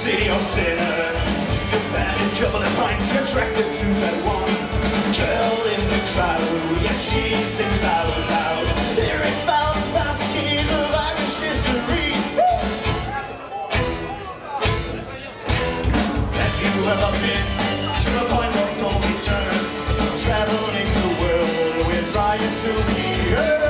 city of sinners. The bad and couple of pints attracted to that one girl in the crowd. Yes, she sings out loud. Lyrics bound fast keys of Irish history. Have you ever been to the point of no return? Traveling the world, we're trying to be heard.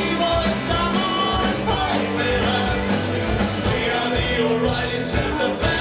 O'Reilly's and the